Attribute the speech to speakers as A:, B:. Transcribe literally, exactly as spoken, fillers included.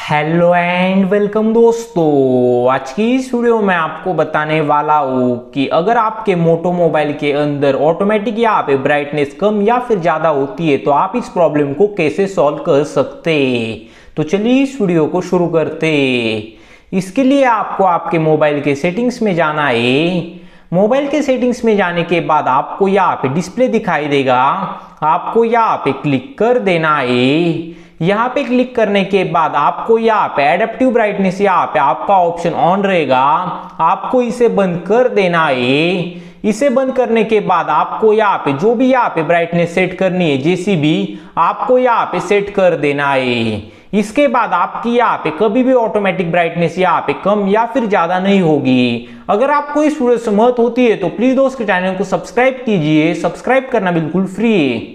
A: Hello and welcome दोस्तों। आज की इस वीडियो में आपको बताने वाला हूँ कि अगर आपके मोटो मोबाइल के अंदर ऑटोमेटिक यहाँ पे ब्राइटनेस कम या फिर ज़्यादा होती है तो आप इस प्रॉब्लम को कैसे सॉल्व कर सकते। तो चलिए इस वीडियो को शुरू करते। इसके लिए आपको आपके मोबाइल के सेटिंग्स में जाना है। मोबाइल के सेटिंग्स में जाने के बाद आपको यहाँ पे डिस्प्ले दिखाई देगा, आपको यहाँ पे क्लिक कर देना है। यहाँ पे क्लिक करने के बाद आपको यहाँ पे एडेप्टिव ब्राइटनेस यहाँ पे आपका ऑप्शन ऑन रहेगा, आपको इसे बंद कर देना है। इसे बंद करने के बाद आपको यहाँ पे जो भी यहाँ पे ब्राइटनेस सेट करनी है जैसी भी आपको यहाँ पे सेट कर देना है। इसके बाद आपकी यहाँ पे कभी भी ऑटोमेटिक ब्राइटनेस यहाँ पे कम या फिर ज्यादा नहीं होगी। अगर आपको इस वीडियो से मदद होती है तो प्लीज दोस्त के चैनल को सब्सक्राइब कीजिए। सब्सक्राइब करना बिल्कुल फ्री है।